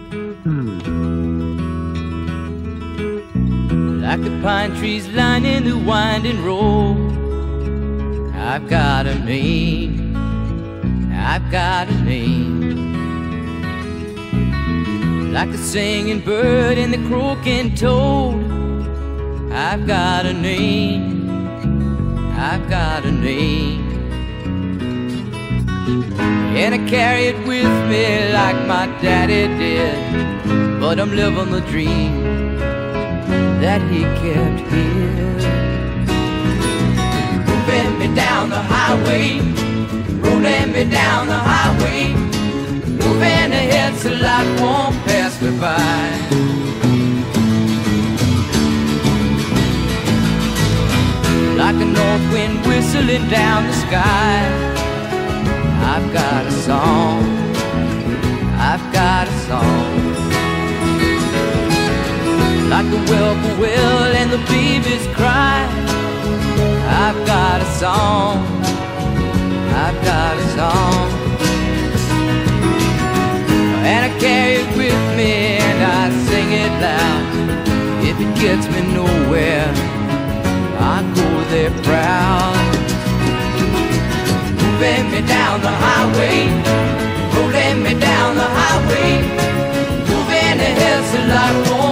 Like the pine trees lining the winding road, I've got a name, I've got a name. Like the singing bird and the croaking toad, I've got a name, I've got a name. And I carry it with me like my daddy did, but I'm living the dream that he kept here. Moving me down the highway, rolling me down the highway, moving ahead so life won't pass me by. Like a north wind whistling down the sky, I've got a song, I've got a song. Like the whippoorwill and the babies cry, I've got a song, I've got a song. And I carry it with me and I sing it loud. If it gets me nowhere, I go there proud. Moving me down the highway, rolling me down the highway, moving ahead so life won't